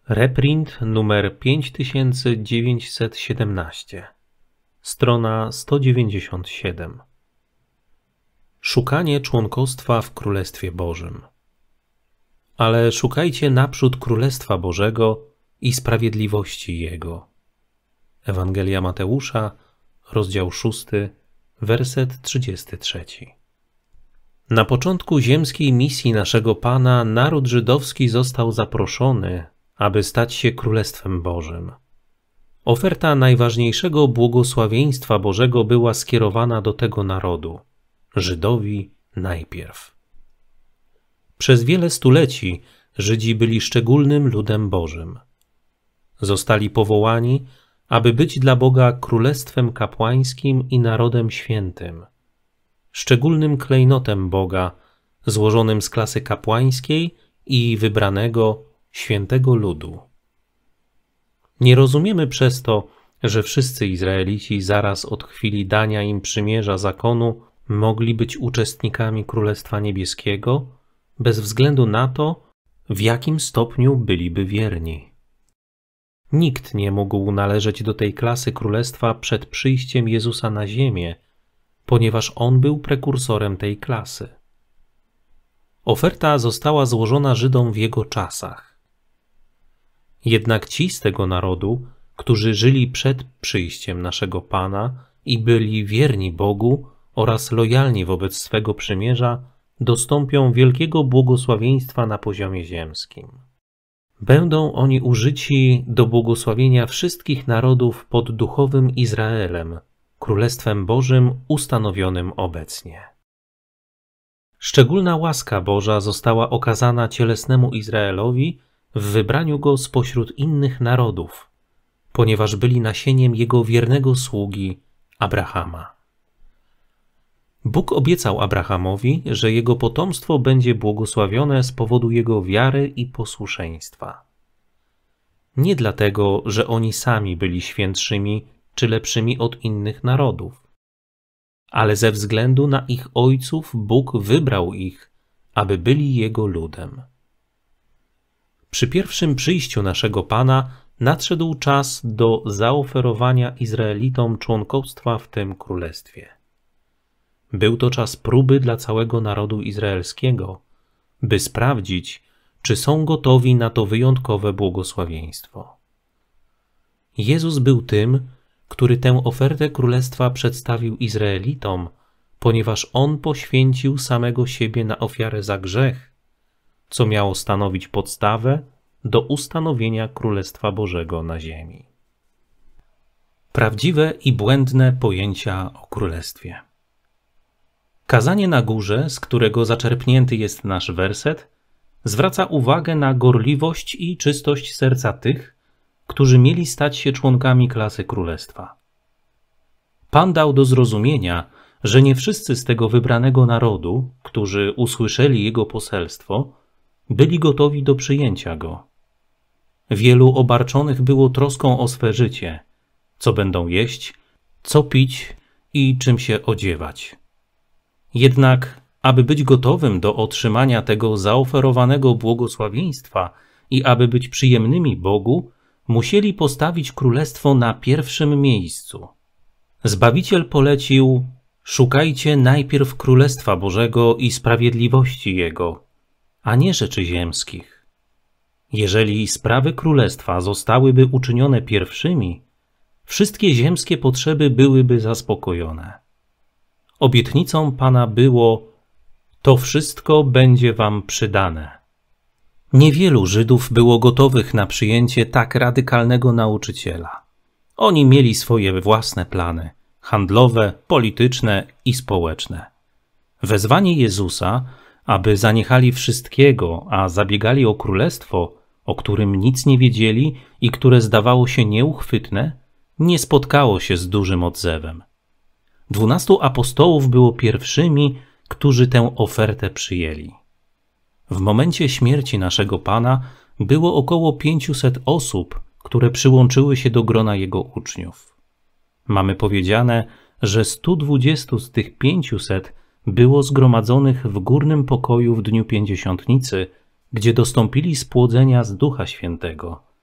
Reprint numer 5917, strona 197. Szukanie członkostwa w Królestwie Bożym. Ale szukajcie naprzód Królestwa Bożego i sprawiedliwości Jego. Ewangelia Mateusza, rozdział 6, werset 33. Na początku ziemskiej misji naszego Pana naród żydowski został zaproszony, aby stać się Królestwem Bożym. Oferta najważniejszego błogosławieństwa Bożego była skierowana do tego narodu, Żydowi najpierw. Przez wiele stuleci Żydzi byli szczególnym ludem Bożym. Zostali powołani, aby być dla Boga królestwem kapłańskim i narodem świętym, szczególnym klejnotem Boga, złożonym z klasy kapłańskiej i wybranego, świętego ludu. Nie rozumiemy przez to, że wszyscy Izraelici zaraz od chwili dania im przymierza zakonu mogli być uczestnikami Królestwa Niebieskiego, bez względu na to, w jakim stopniu byliby wierni. Nikt nie mógł należeć do tej klasy królestwa przed przyjściem Jezusa na ziemię, ponieważ On był prekursorem tej klasy. Oferta została złożona Żydom w Jego czasach. Jednak ci z tego narodu, którzy żyli przed przyjściem naszego Pana i byli wierni Bogu oraz lojalni wobec swego przymierza, dostąpią wielkiego błogosławieństwa na poziomie ziemskim. Będą oni użyci do błogosławienia wszystkich narodów pod duchowym Izraelem, Królestwem Bożym ustanowionym obecnie. Szczególna łaska Boża została okazana cielesnemu Izraelowi w wybraniu go spośród innych narodów, ponieważ byli nasieniem jego wiernego sługi Abrahama. Bóg obiecał Abrahamowi, że jego potomstwo będzie błogosławione z powodu jego wiary i posłuszeństwa. Nie dlatego, że oni sami byli świętszymi czy lepszymi od innych narodów, ale ze względu na ich ojców Bóg wybrał ich, aby byli Jego ludem. Przy pierwszym przyjściu naszego Pana nadszedł czas do zaoferowania Izraelitom członkostwa w tym królestwie. Był to czas próby dla całego narodu izraelskiego, by sprawdzić, czy są gotowi na to wyjątkowe błogosławieństwo. Jezus był tym, który tę ofertę królestwa przedstawił Izraelitom, ponieważ On poświęcił samego siebie na ofiarę za grzech, co miało stanowić podstawę do ustanowienia Królestwa Bożego na ziemi. Prawdziwe i błędne pojęcia o królestwie. Kazanie na górze, z którego zaczerpnięty jest nasz werset, zwraca uwagę na gorliwość i czystość serca tych, którzy mieli stać się członkami klasy królestwa. Pan dał do zrozumienia, że nie wszyscy z tego wybranego narodu, którzy usłyszeli Jego poselstwo, byli gotowi do przyjęcia Go. Wielu obarczonych było troską o swe życie, co będą jeść, co pić i czym się odziewać. Jednak, aby być gotowym do otrzymania tego zaoferowanego błogosławieństwa i aby być przyjemnymi Bogu, musieli postawić królestwo na pierwszym miejscu. Zbawiciel polecił: szukajcie najpierw Królestwa Bożego i sprawiedliwości Jego, a nie rzeczy ziemskich. Jeżeli sprawy królestwa zostałyby uczynione pierwszymi, wszystkie ziemskie potrzeby byłyby zaspokojone. Obietnicą Pana było: to wszystko będzie wam przydane. Niewielu Żydów było gotowych na przyjęcie tak radykalnego nauczyciela. Oni mieli swoje własne plany, handlowe, polityczne i społeczne. Wezwanie Jezusa, aby zaniechali wszystkiego, a zabiegali o królestwo, o którym nic nie wiedzieli i które zdawało się nieuchwytne, nie spotkało się z dużym odzewem. 12 apostołów było pierwszymi, którzy tę ofertę przyjęli. W momencie śmierci naszego Pana było około 500 osób, które przyłączyły się do grona Jego uczniów. Mamy powiedziane, że 120 z tych 500 było zgromadzonych w górnym pokoju w dniu Pięćdziesiątnicy, gdzie dostąpili spłodzenia z Ducha Świętego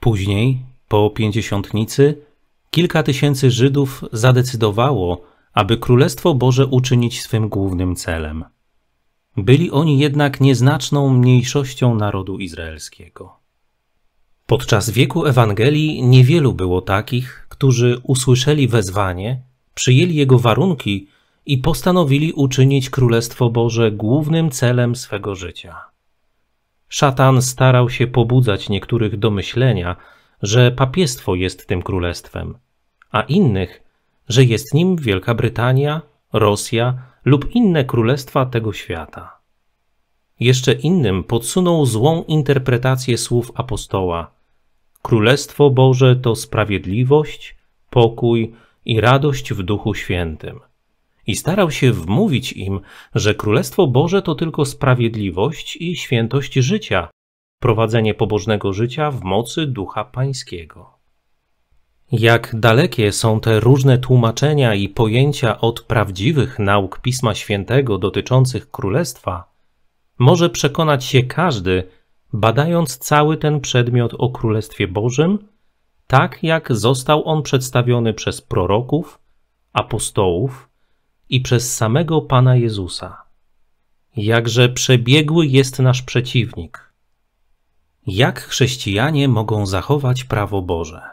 Później, po pięćdziesiątnicy, kilka tysięcy Żydów zadecydowało, aby Królestwo Boże uczynić swym głównym celem. Byli oni jednak nieznaczną mniejszością narodu izraelskiego. Podczas wieku Ewangelii niewielu było takich, którzy usłyszeli wezwanie, przyjęli jego warunki i postanowili uczynić Królestwo Boże głównym celem swego życia. Szatan starał się pobudzać niektórych do myślenia, że papiestwo jest tym królestwem, a innych, że jest nim Wielka Brytania, Rosja lub inne królestwa tego świata. Jeszcze innym podsunął złą interpretację słów apostoła: Królestwo Boże to sprawiedliwość, pokój i radość w Duchu Świętym. I starał się wmówić im, że Królestwo Boże to tylko sprawiedliwość i świętość życia, prowadzenie pobożnego życia w mocy Ducha Pańskiego. Jak dalekie są te różne tłumaczenia i pojęcia od prawdziwych nauk Pisma Świętego dotyczących Królestwa, może przekonać się każdy, badając cały ten przedmiot o Królestwie Bożym, tak jak został on przedstawiony przez proroków, apostołów i przez samego Pana Jezusa. Jakże przebiegły jest nasz przeciwnik. Jak chrześcijanie mogą zachować prawo Boże?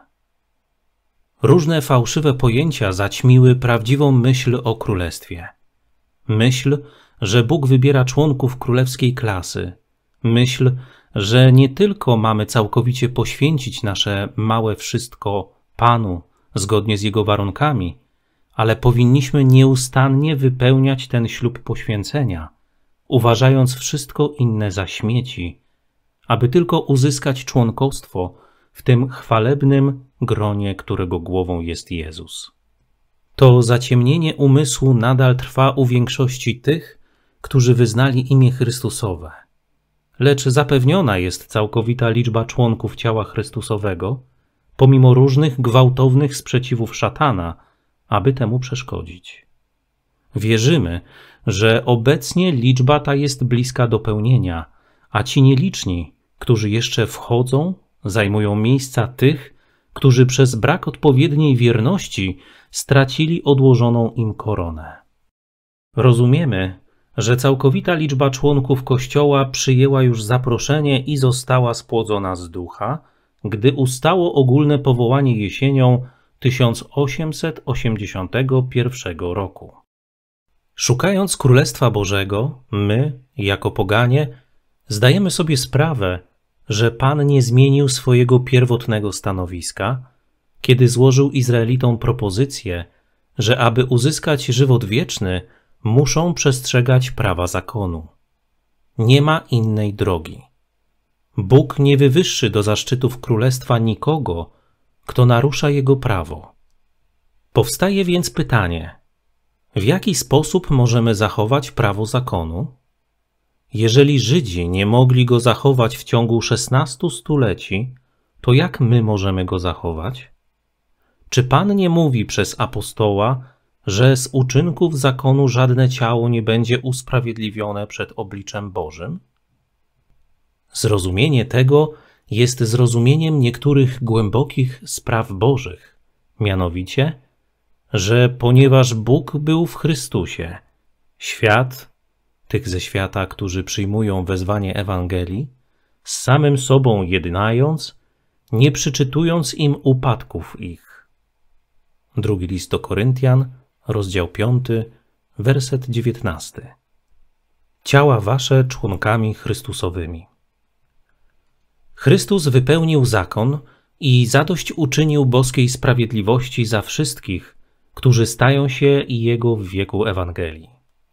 Różne fałszywe pojęcia zaćmiły prawdziwą myśl o Królestwie. Myśl, że Bóg wybiera członków królewskiej klasy. Myśl, że nie tylko mamy całkowicie poświęcić nasze małe wszystko Panu zgodnie z Jego warunkami, ale powinniśmy nieustannie wypełniać ten ślub poświęcenia, uważając wszystko inne za śmieci, aby tylko uzyskać członkostwo w tym chwalebnym gronie, którego głową jest Jezus. To zaciemnienie umysłu nadal trwa u większości tych, którzy wyznali imię Chrystusowe. Lecz zapewniona jest całkowita liczba członków ciała Chrystusowego, pomimo różnych gwałtownych sprzeciwów szatana, aby temu przeszkodzić. Wierzymy, że obecnie liczba ta jest bliska do pełnienia, a ci nieliczni, którzy jeszcze wchodzą, zajmują miejsca tych, którzy przez brak odpowiedniej wierności stracili odłożoną im koronę. Rozumiemy, że całkowita liczba członków Kościoła przyjęła już zaproszenie i została spłodzona z ducha, gdy ustało ogólne powołanie jesienią 1881 roku. Szukając Królestwa Bożego, my, jako poganie, zdajemy sobie sprawę, że Pan nie zmienił swojego pierwotnego stanowiska, kiedy złożył Izraelitom propozycję, że aby uzyskać żywot wieczny, muszą przestrzegać prawa zakonu. Nie ma innej drogi. Bóg nie wywyższy do zaszczytów królestwa nikogo, kto narusza jego prawo. Powstaje więc pytanie, w jaki sposób możemy zachować prawo zakonu? Jeżeli Żydzi nie mogli go zachować w ciągu 16 stuleci, to jak my możemy go zachować? Czy Pan nie mówi przez apostoła, że z uczynków zakonu żadne ciało nie będzie usprawiedliwione przed obliczem Bożym? Zrozumienie tego jest zrozumieniem niektórych głębokich spraw bożych, mianowicie, że ponieważ Bóg był w Chrystusie, świat, tych ze świata, którzy przyjmują wezwanie Ewangelii, z samym sobą jednając, nie przyczytując im upadków ich. Drugi list do Koryntian, rozdział 5, werset 19. Ciała wasze członkami Chrystusowymi. Chrystus wypełnił zakon i zadośćuczynił boskiej sprawiedliwości za wszystkich, którzy stają się Jego w wieku Ewangelii.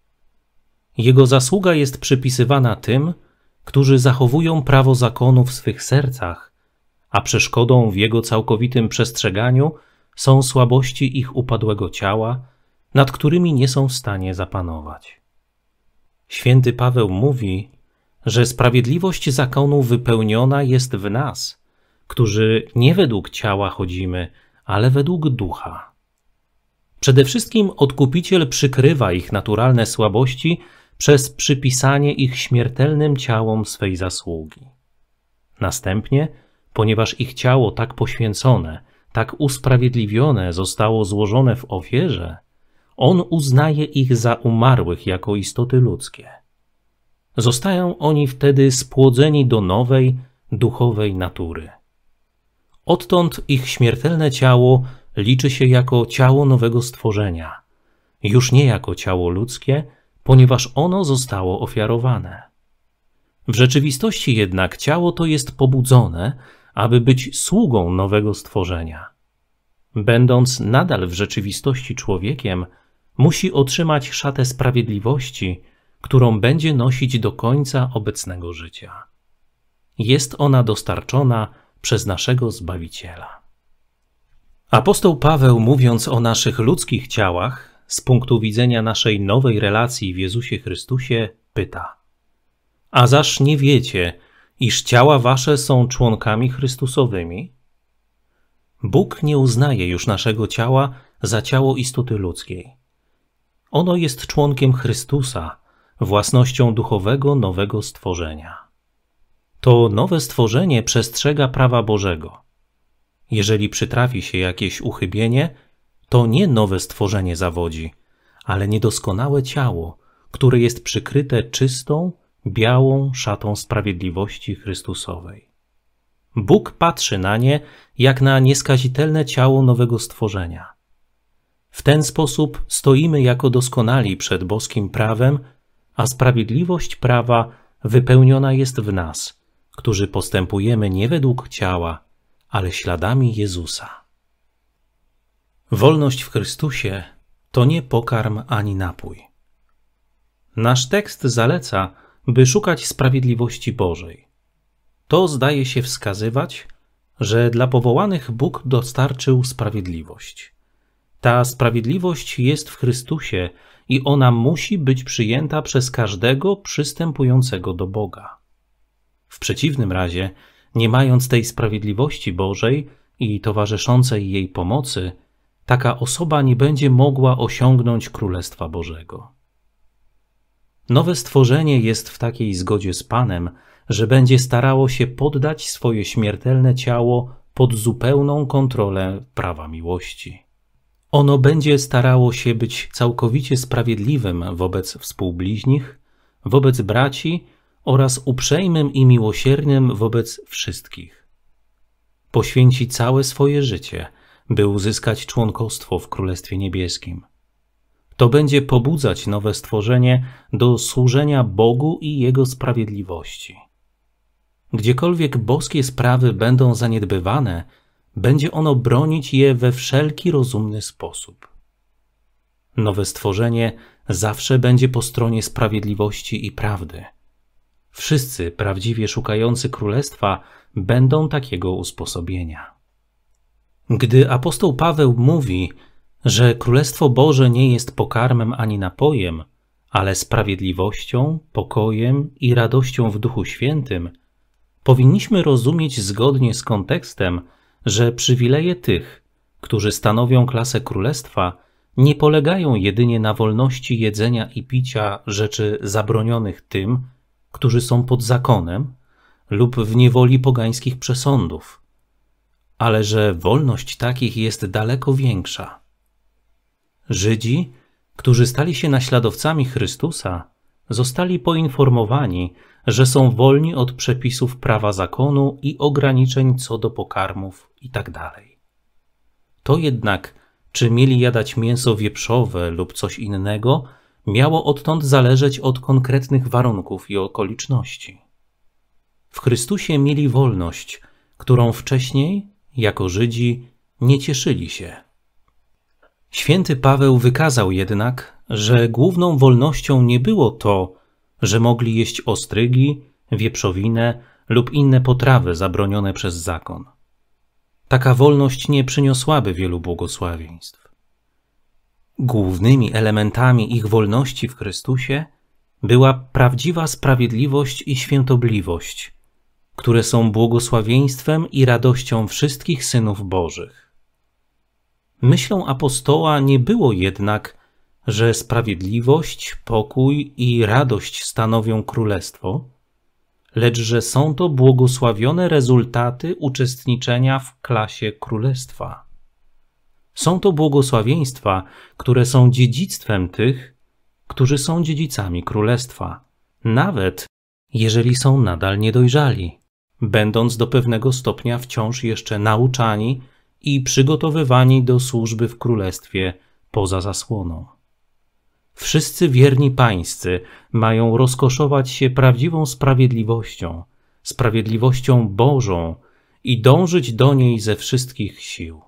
Jego zasługa jest przypisywana tym, którzy zachowują prawo zakonu w swych sercach, a przeszkodą w jego całkowitym przestrzeganiu są słabości ich upadłego ciała, nad którymi nie są w stanie zapanować. Święty Paweł mówi, że sprawiedliwość zakonu wypełniona jest w nas, którzy nie według ciała chodzimy, ale według ducha. Przede wszystkim Odkupiciel przykrywa ich naturalne słabości przez przypisanie ich śmiertelnym ciałom swej zasługi. Następnie ponieważ ich ciało tak poświęcone, tak usprawiedliwione zostało złożone w ofierze, On uznaje ich za umarłych jako istoty ludzkie. Zostają oni wtedy spłodzeni do nowej, duchowej natury. Odtąd ich śmiertelne ciało liczy się jako ciało nowego stworzenia, już nie jako ciało ludzkie, ponieważ ono zostało ofiarowane. W rzeczywistości jednak ciało to jest pobudzone, aby być sługą nowego stworzenia. Będąc nadal w rzeczywistości człowiekiem, musi otrzymać szatę sprawiedliwości, którą będzie nosić do końca obecnego życia. Jest ona dostarczona przez naszego Zbawiciela. Apostoł Paweł, mówiąc o naszych ludzkich ciałach, z punktu widzenia naszej nowej relacji w Jezusie Chrystusie, pyta: A zaż nie wiecie, iż ciała wasze są członkami Chrystusowymi? Bóg nie uznaje już naszego ciała za ciało istoty ludzkiej. Ono jest członkiem Chrystusa, własnością duchowego nowego stworzenia. To nowe stworzenie przestrzega prawa Bożego. Jeżeli przytrafi się jakieś uchybienie, to nie nowe stworzenie zawodzi, ale niedoskonałe ciało, które jest przykryte czystą, białą szatą sprawiedliwości Chrystusowej. Bóg patrzy na nie jak na nieskazitelne ciało nowego stworzenia. W ten sposób stoimy jako doskonali przed boskim prawem, a sprawiedliwość prawa wypełniona jest w nas, którzy postępujemy nie według ciała, ale śladami Jezusa. Wolność w Chrystusie to nie pokarm ani napój. Nasz tekst zaleca, by szukać sprawiedliwości Bożej. To zdaje się wskazywać, że dla powołanych Bóg dostarczył sprawiedliwość. Ta sprawiedliwość jest w Chrystusie i ona musi być przyjęta przez każdego przystępującego do Boga. W przeciwnym razie, nie mając tej sprawiedliwości Bożej i towarzyszącej jej pomocy, taka osoba nie będzie mogła osiągnąć Królestwa Bożego. Nowe stworzenie jest w takiej zgodzie z Panem, że będzie starało się poddać swoje śmiertelne ciało pod zupełną kontrolę prawa miłości. Ono będzie starało się być całkowicie sprawiedliwym wobec współbliźnich, wobec braci oraz uprzejmym i miłosiernym wobec wszystkich. Poświęci całe swoje życie, by uzyskać członkostwo w Królestwie Niebieskim. To będzie pobudzać nowe stworzenie do służenia Bogu i Jego sprawiedliwości. Gdziekolwiek boskie sprawy będą zaniedbywane, będzie ono bronić je we wszelki rozumny sposób. Nowe stworzenie zawsze będzie po stronie sprawiedliwości i prawdy. Wszyscy prawdziwie szukający Królestwa będą takiego usposobienia. Gdy apostoł Paweł mówi, że Królestwo Boże nie jest pokarmem ani napojem, ale sprawiedliwością, pokojem i radością w Duchu Świętym, powinniśmy rozumieć zgodnie z kontekstem, że przywileje tych, którzy stanowią klasę Królestwa, nie polegają jedynie na wolności jedzenia i picia rzeczy zabronionych tym, którzy są pod zakonem lub w niewoli pogańskich przesądów, ale że wolność takich jest daleko większa. Żydzi, którzy stali się naśladowcami Chrystusa, zostali poinformowani, że są wolni od przepisów prawa zakonu i ograniczeń co do pokarmów itd. To jednak, czy mieli jadać mięso wieprzowe lub coś innego, miało odtąd zależeć od konkretnych warunków i okoliczności. W Chrystusie mieli wolność, którą wcześniej, jako Żydzi, nie cieszyli się. Święty Paweł wykazał jednak, że główną wolnością nie było to, że mogli jeść ostrygi, wieprzowinę lub inne potrawy zabronione przez zakon. Taka wolność nie przyniosłaby wielu błogosławieństw. Głównymi elementami ich wolności w Chrystusie była prawdziwa sprawiedliwość i świętobliwość, które są błogosławieństwem i radością wszystkich synów Bożych. Myślą apostoła nie było jednak, że sprawiedliwość, pokój i radość stanowią królestwo, lecz że są to błogosławione rezultaty uczestniczenia w klasie królestwa. Są to błogosławieństwa, które są dziedzictwem tych, którzy są dziedzicami królestwa, nawet jeżeli są nadal niedojrzali, będąc do pewnego stopnia wciąż jeszcze nauczani i przygotowywani do służby w królestwie poza zasłoną. Wszyscy wierni pańscy mają rozkoszować się prawdziwą sprawiedliwością, sprawiedliwością Bożą i dążyć do niej ze wszystkich sił.